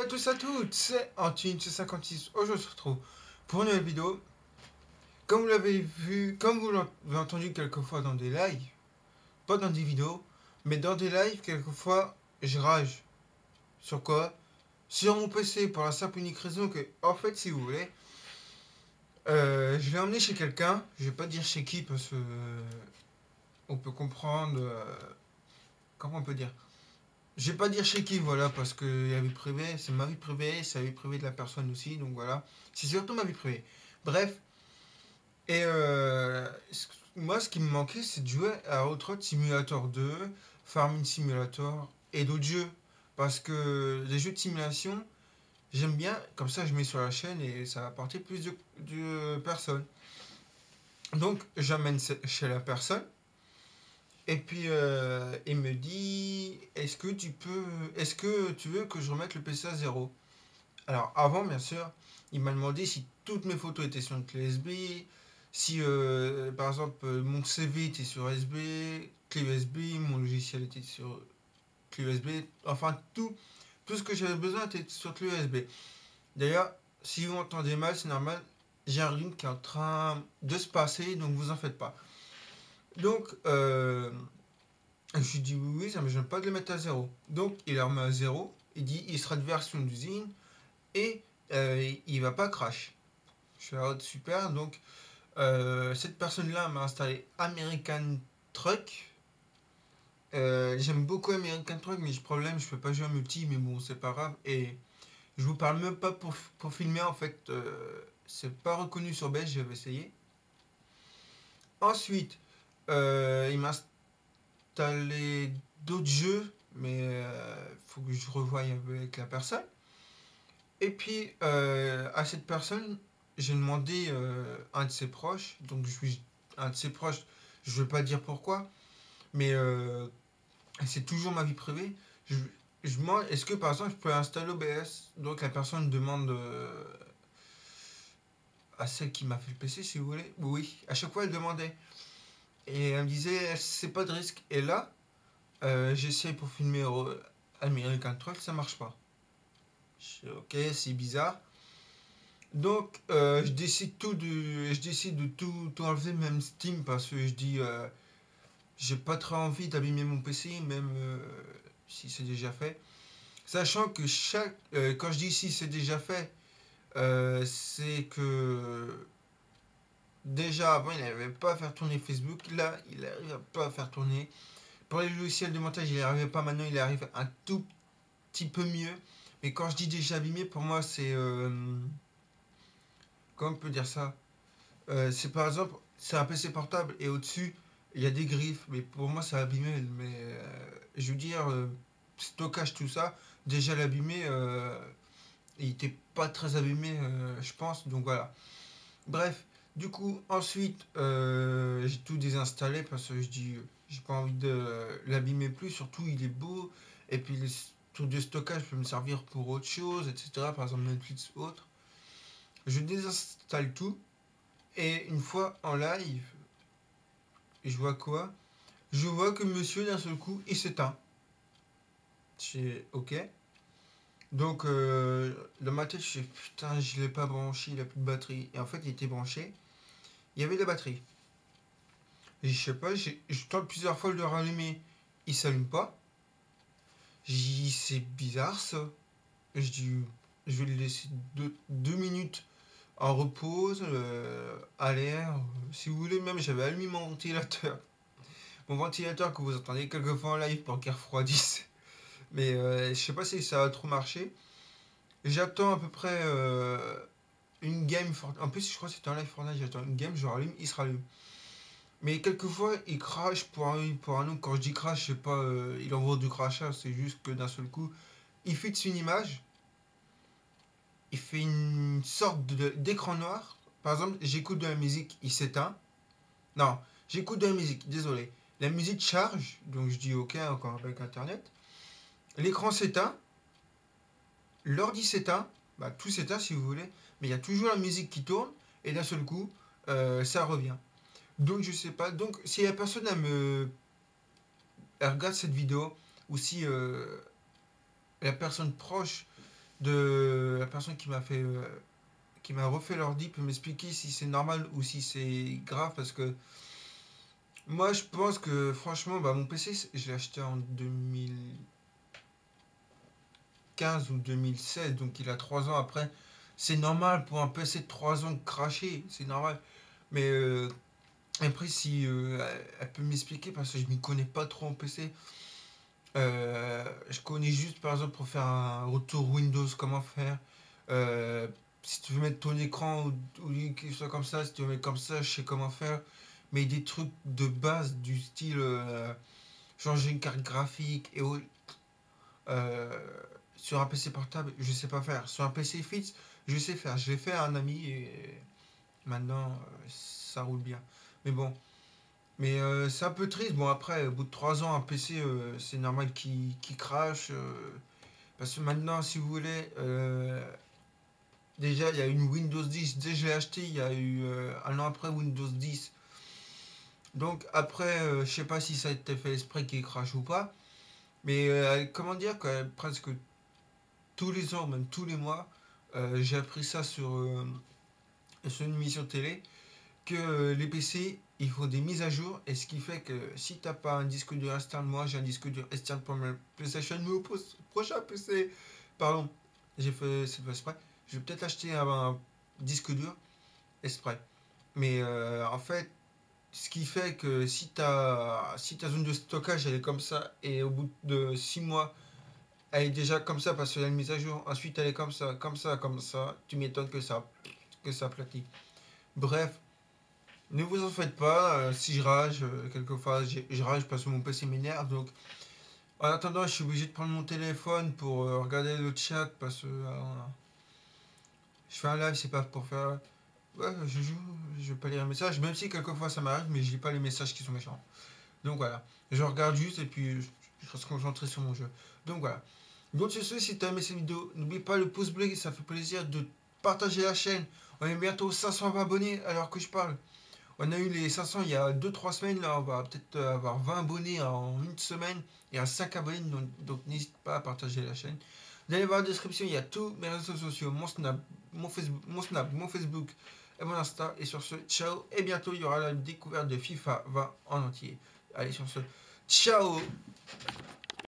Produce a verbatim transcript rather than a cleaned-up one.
à tous et à toutes, c'est Antine cinquante-six. Aujourd'hui, on se retrouve pour une nouvelle vidéo. Comme vous l'avez vu, comme vous l'avez entendu quelquefois dans des lives, pas dans des vidéos, mais dans des lives, quelquefois, je rage. Sur quoi? Sur mon P C, pour la simple et unique raison que, en fait, si vous voulez, euh, je l'ai emmené chez quelqu'un. Je vais pas dire chez qui parce que euh, on peut comprendre. euh, comment on peut dire? Je vais pas dire chez qui, voilà, parce que la vie privée, c'est ma vie privée, c'est la vie privée de la personne aussi, donc voilà. C'est surtout ma vie privée. Bref, et euh, ce- moi, ce qui me manquait, c'est de jouer à Road Simulator deux, Farming Simulator et d'autres jeux. Parce que les jeux de simulation, j'aime bien, comme ça je mets sur la chaîne et ça va apporter plus de, de personnes. Donc, j'amène chez la personne. Et puis euh, il me dit, est-ce que tu peux, est-ce que tu veux que je remette le P C à zéro? Alors avant, bien sûr, il m'a demandé si toutes mes photos étaient sur une clé U S B, si euh, par exemple euh, mon C V était sur U S B, clé U S B, mon logiciel était sur clé U S B, enfin tout, tout ce que j'avais besoin était sur clé U S B. D'ailleurs, si vous entendez mal, c'est normal, j'ai un rhume qui est en train de se passer, donc vous en faites pas. Donc, euh, je lui dis oui, oui, ça ne me gêne pas de le mettre à zéro. Donc il la remet à zéro, il dit il sera de version d'usine et euh, il va pas crash. Je suis là, super, donc euh, cette personne-là m'a installé American Truck. Euh, J'aime beaucoup American Truck, mais le problème, je peux pas jouer à multi, mais bon, c'est pas grave. Et je vous parle même pas pour, pour filmer, en fait, euh, c'est pas reconnu sur Belge, j'avais essayé. Ensuite, euh, il m'a installé d'autres jeux, mais euh, faut que je revoie avec la personne. Et puis, euh, à cette personne, j'ai demandé euh, un de ses proches, donc je suis un de ses proches, je ne veux pas dire pourquoi, mais euh, c'est toujours ma vie privée. Je, je demande, est-ce que par exemple je peux installer O B S? Donc la personne demande euh, à celle qui m'a fait le P C, si vous voulez. Oui, à chaque fois elle demandait. Et elle me disait, c'est pas de risque. Et là, euh, j'essaie pour filmer euh, American Truck, ça marche pas. Je dis, ok, c'est bizarre. Donc, euh, je décide tout de, je décide de tout, tout enlever, même Steam, parce que je dis, euh, j'ai pas très envie d'abîmer mon P C, même euh, si c'est déjà fait. Sachant que chaque, euh, quand je dis si c'est déjà fait, euh, c'est que déjà avant il n'arrivait pas à faire tourner Facebook, là il n'arrive pas à faire tourner. Pour les logiciels de montage, il n'arrivait pas, maintenant il arrive un tout petit peu mieux. Mais quand je dis déjà abîmé, pour moi c'est, euh, comment on peut dire ça? Euh, c'est par exemple, c'est un P C portable et au-dessus, il y a des griffes. Mais pour moi, c'est abîmé. Mais euh, je veux dire, euh, stockage, tout ça, déjà l'abîmé, euh, il était pas très abîmé, euh, je pense. Donc voilà. Bref, du coup, ensuite, euh, j'ai tout désinstallé parce que je dis, euh, j'ai pas envie de euh, l'abîmer plus. Surtout, il est beau. Et puis, les trucs de stockage peuvent me servir pour autre chose, et cetera. Par exemple, Netflix ou autre. Je désinstalle tout. Et une fois en live, je vois quoi? Je vois que monsieur, d'un seul coup, il s'éteint. C'est ok. Donc, euh, dans ma tête, je fais putain, je l'ai pas branché, il a plus de batterie. Et en fait, il était branché, il y avait de la batterie. Et je sais pas, j'ai- je tente plusieurs fois de le rallumer, il s'allume pas. J'ai dit, c'est bizarre ça. Je dis, je vais le laisser deux, deux minutes en repose, euh, à l'air. Si vous voulez, même, j'avais allumé mon ventilateur. Mon ventilateur que vous entendez quelquefois en live pour qu'il refroidisse. Mais euh, je sais pas si ça a trop marché. J'attends à peu près euh, une game. For- En plus, je crois que c'était un live Fortnite. J'attends une game, je rallume, il se rallume. Mais quelquefois, il crash pour un, pour un autre. Quand je dis crash, c'est pas. Euh, il envoie du crachage, c'est juste que d'un seul coup, il fixe une image. Il fait une sorte de- d'écran noir. Par exemple, j'écoute de la musique, il s'éteint. Non, j'écoute de la musique, désolé. La musique charge, donc je dis ok, encore avec internet. L'écran s'éteint, l'ordi s'éteint, bah, tout s'éteint si vous voulez, mais il y a toujours la musique qui tourne, et d'un seul coup, euh, ça revient. Donc je sais pas, donc si la personne elle me elle regarde cette vidéo, ou si euh, la personne proche de la personne qui m'a fait, euh, qui m'a refait l'ordi peut m'expliquer si c'est normal ou si c'est grave parce que moi je pense que franchement bah mon P C c'est- je l'ai acheté en deux mille quinze ou deux mille seize donc il a trois ans après. C'est normal pour un P C de trois ans de cracher, c'est normal. Mais euh, après si euh, elle elle peut m'expliquer parce que je m'y connais pas trop en P C. Euh, je connais juste par exemple pour faire un retour Windows comment faire. Euh, Si tu veux mettre ton écran ou, ou quelque chose comme ça, si tu veux mettre comme ça, je sais comment faire. Mais des trucs de base du style euh, changer une carte graphique et autres, euh, sur un P C portable, je sais pas faire. Sur un P C fixe, je sais faire. Je l'ai fait à un ami et maintenant euh, ça roule bien. Mais bon, mais euh, c'est un peu triste. Bon, après, au bout de trois ans, un P C, euh, c'est normal qu'il qu'il crache. Euh, parce que maintenant, si vous voulez, euh, déjà, il y a une Windows dix. Dès que je l'ai acheté, il y a eu euh, un an après Windows dix. Donc, après, euh, je sais pas si ça a été fait exprès qu'il crache ou pas. Mais euh, comment dire que presque tous les ans, même tous les mois, euh, j'ai appris ça sur, euh, sur une émission télé que euh, les P C, il faut des mises à jour. Et ce qui fait que si t'as pas un disque dur externe, moi j'ai un disque dur externe pour ma PlayStation, mais au pos- prochain P C, pardon, j'ai fait c'est pas exprès. Je vais peut-être acheter un, un disque dur exprès. Mais euh, en fait, ce qui fait que si ta si ta zone de stockage elle est comme ça et au bout de six mois elle est déjà comme ça parce qu'il y a une mise à jour, ensuite elle est comme ça, comme ça, comme ça, tu m'étonnes que ça que ça aplatit. Bref, ne vous en faites pas, euh, si je rage, euh, quelquefois j'ai- je rage parce que mon P C m'énerve. Donc en attendant, je suis obligé de prendre mon téléphone pour euh, regarder le chat parce que euh, je fais un live, c'est pas pour faire. Ouais, je joue, je vais pas lire les messages, même si quelquefois ça m'arrive, mais je lis pas les messages qui sont méchants. Donc voilà, je regarde juste et puis je, je reste concentré sur mon jeu. Donc voilà. Donc sur ce, si tu as aimé cette vidéo, n'oublie pas le pouce bleu, ça fait plaisir de partager la chaîne. On est bientôt cinq cents abonnés alors que je parle. On a eu les cinq cents il y a deux trois semaines, là on va peut-être euh, avoir vingt abonnés en une semaine et à cinq abonnés, donc, donc n'hésite pas à partager la chaîne. Vous allez voir la description, il y a tous mes réseaux sociaux, mon Snap, mon Facebook, mon, Snap, mon Facebook et mon Insta. Et sur ce, ciao, et bientôt il y aura la découverte de FIFA vingt en entier. Allez sur ce, ciao.